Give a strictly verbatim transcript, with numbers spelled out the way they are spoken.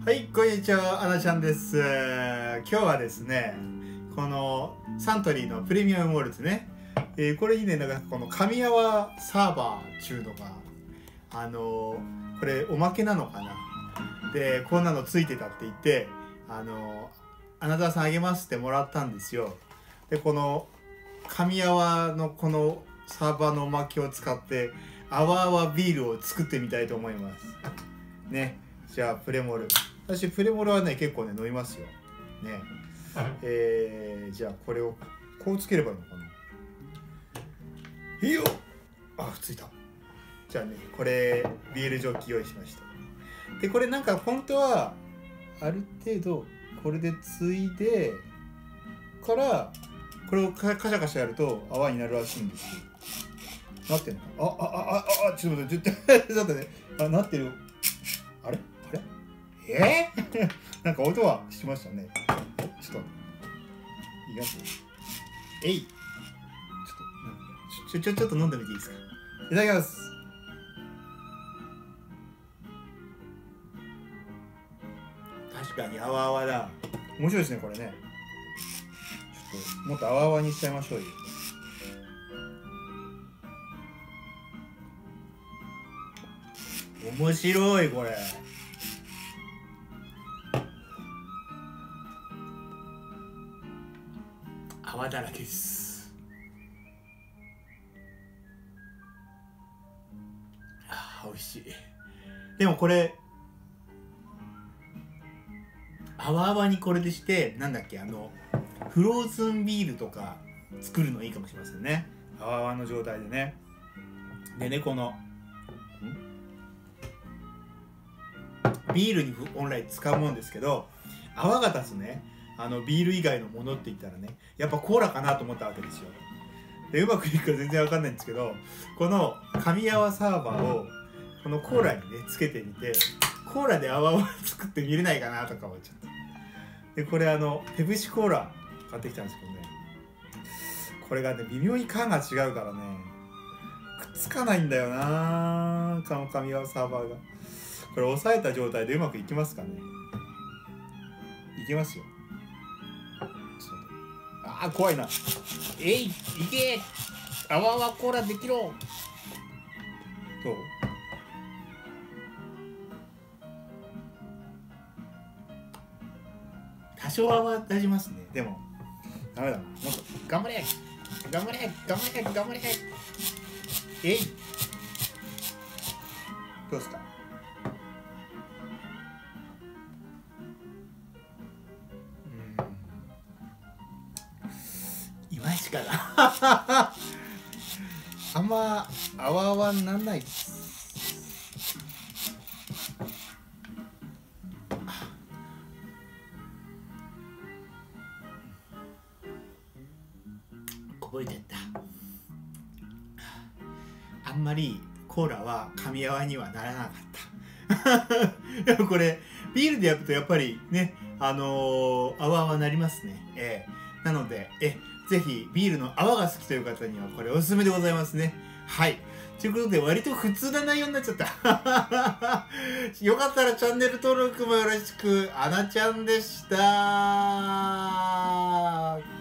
はい、こんにちは、あなちゃんです。今日はですね、このサントリーのプレミアムモルツね、えー、これにね、なんかこの神泡サーバーっていうのが、あのー、これおまけなのかな。で、こんなのついてたって言って、あのー、あなたさんあげますってもらったんですよ。で、この神泡のこのサーバーのおまけを使って、あわあわビールを作ってみたいと思います。ね、じゃあプレモル。私プレモルはね結構ね飲みますよ。ね、えー、じゃあこれをこうつければいいのかな。いいよ。あ、ついた。じゃあねこれビールジョッキ用意しました。でこれなんか本当はある程度これでついでからこれをカシャカシャやると泡になるらしいんですよ。なってんのか。あああああちょっと待ってちょっとちょっとねあなってる。あれあれえー、なんか音はしましたね。ちょっといきます。えい。ちょっとちょちょちょっと飲んでみていいですか。いただきます。確かに泡泡だ。面白いですねこれね。ちょっともっと泡泡にしちゃいましょうよ。面白いこれ。泡だらけです。あー、美味しい。でもこれ泡泡にこれでしてなんだっけ、あのフローズンビールとか作るのいいかもしれませんね。泡泡の状態でね。でね、このビールに本来使うもんですけど、泡が立つね、あのビール以外のものって言ったらね、やっぱコーラかなと思ったわけですよ。でうまくいくか全然わかんないんですけど、この神泡サーバーをこのコーラにねつけてみて、コーラで泡を作ってみれないかなとか思っちゃった。でこれあのペプシコーラ買ってきたんですけどね、これがね微妙に缶が違うからねくっつかないんだよな、この神泡サーバーが。これ押さえた状態でうまくいきますかね。いきますよ。あー怖いな。えい、いけー、あわあわコーラできろ。どう？多少は出しますね。でもダメだな。もっと頑張れ頑張れ頑張れ頑張れ。えい、どうですか。いまいちかなあんまあわあわになんないです。こぼれちゃった。あんまりコーラは神泡にはならなかったでもこれビールでやるとやっぱりね、あのー、泡泡なりますね。えー、なのでえぜひビールの泡が好きという方にはこれおすすめでございますね。はい。ということで割と普通な内容になっちゃったよかったらチャンネル登録もよろしく。あなちゃんでした。